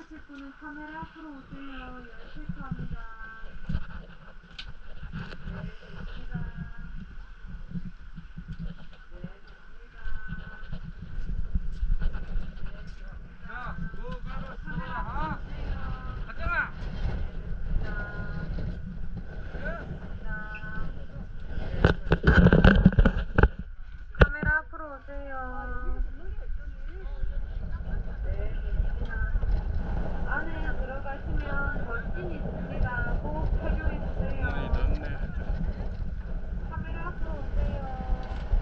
하실 분은 카메라 앞으로 오세요. 열체크합니다. 네, 됐습니다. 네, 됐습니다. 자, 뭐가 카메라 앞으로 오세요. 가자. 카메라 앞으로 오세요. 네, 됐습니다. 안에 들어가시면 멀진 있습니다. 꼭 착용해주세요. 카메라 앞으로 오세요.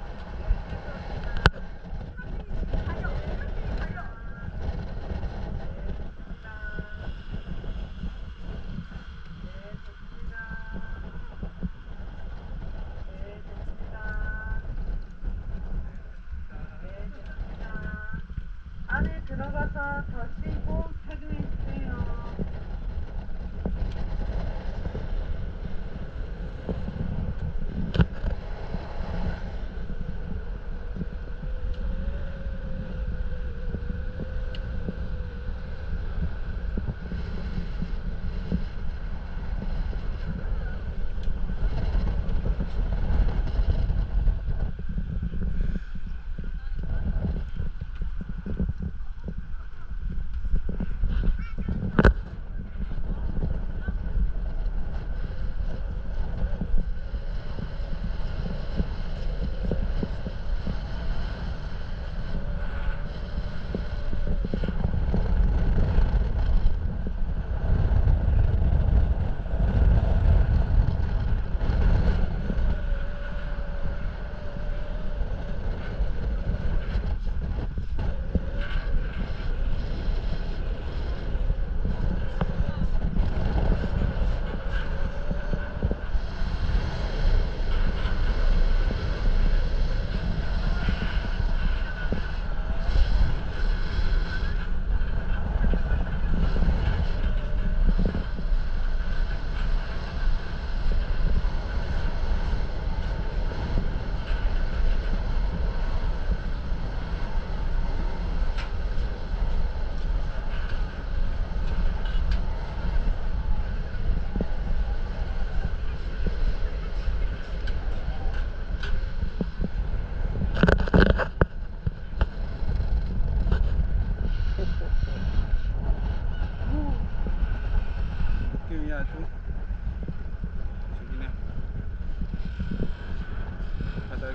안에 들어가서 덧신 꼭 착용해주세요. 느낌이 아주 죽이네. 바닥에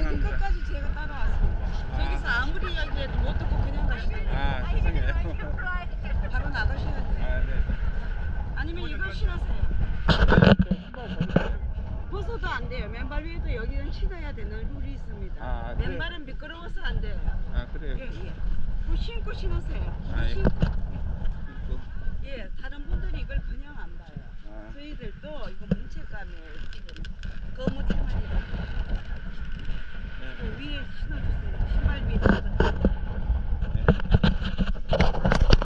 죄송합니다. 여기까지 제가 따라왔습니다. 저기서 아무리 이야기해도 못 듣고 그냥 가시네요. 아, 죄송해요. 바로 나가셔야 돼요. 아, 네. 아니면 이걸 신으세요. 벗어도 안 돼요. 맨발 위에도 여기는 신어야 되는 룰이 있습니다. 아, 그래요? 맨발은 미끄러워서 안 돼요. 아, 그래요. 예, 예. 그 신고 신으세요. 아, 예. 신고.